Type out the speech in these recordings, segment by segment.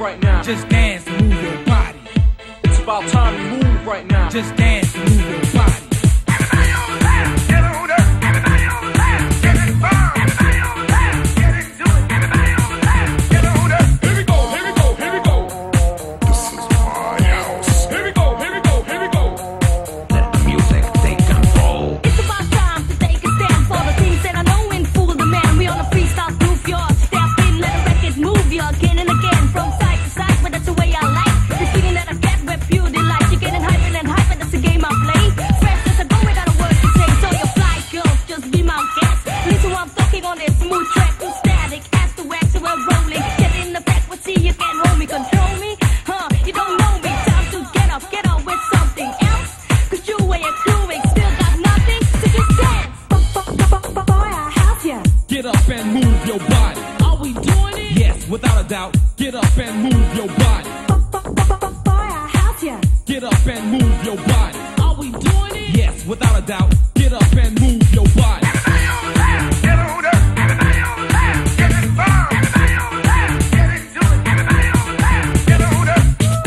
right now. Just dance and move your body. It's about time you move right now. Just dance and move your body. Everybody on the left, get on up. Everybody on the left, get it firm. Everybody on the left, get into it. Everybody on the left, get on up. Here we go, here we go, here we go. This is my house. Here we go, here we go, here we go. Let the music take control. It's about time to take a stand for the things that I know and fool the man. We on a freestyle groove, your step in, let the record move you again and again from side to side, but that's the way I like. The feeling that I get with pure delight. You're getting hyper and hyper, that's the game I play. Fresh as I go without a word to say. So you fly girls, just be my guest. Listen while I'm talking on this smooth track, too static, as the wax, so we're rolling. Get in the back, but see you can't hold me, control me. You don't know me. Time to get up with something else. Cause you ain't doing, still got nothing, so just dance. Boy, I have ya. Get up and move your body. Are we doing it? Yes, without a doubt. Get up and move your body. Boy, I have ya. Get up and move your body. Are we doing it? Yes, without a doubt. Get up and move your body. Everybody on the left, get on up. Everybody on the left, get it firm. Everybody on the left, get into it. Everybody on the left, get on up.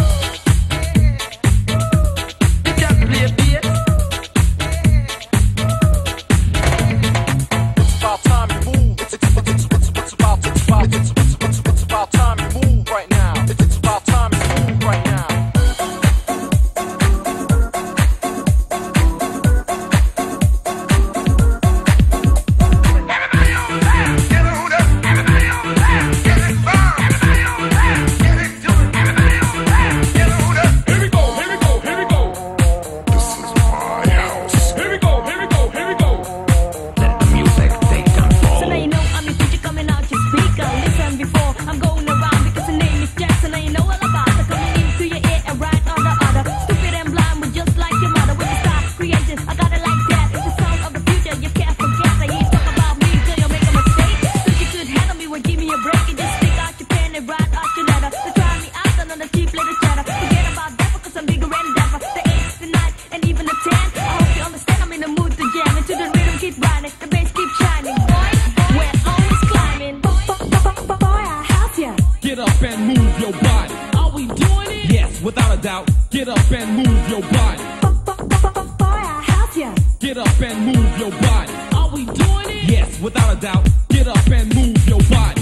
You can't play bass. It's about time you move. It's about time you move right now. It's about time you move right now. Everybody on the left, get on up. Everybody on the left, get it firm. Everybody on the left, get into it. Everybody on the left, get on up. Here we go, here we go, here we go. This is my house. Here we go, here we go, here we go. Let the music take control. So now you know I'm your teacher coming out your speaker. Listen before I'm going around because the name is Jackson. Now you know all about it. Coming into your ear and right on the other. Stupid and blind, but just like your mother. With the star creation, I got it like that. The sound of the future, you can't forget. I ain't talk about me till you make a mistake. So you could handle me, well give me a break and just stick out your pen and write out your letter. So try me out on the cheap little chatter. Forget about that because I'm bigger and dapper. The 8, the 9, and even the 10. I hope you understand I'm in the mood to jam. Into the rhythm keep riding, the bass keep shining. Boys, we're always climbing. Boy, I have ya. Get up and move your body. Are we doing it? Yes, without a doubt. Get up and move your body. Boy, I have ya. Get up and move your body. Are we doing it? Yes, without a doubt. Get up and move your body.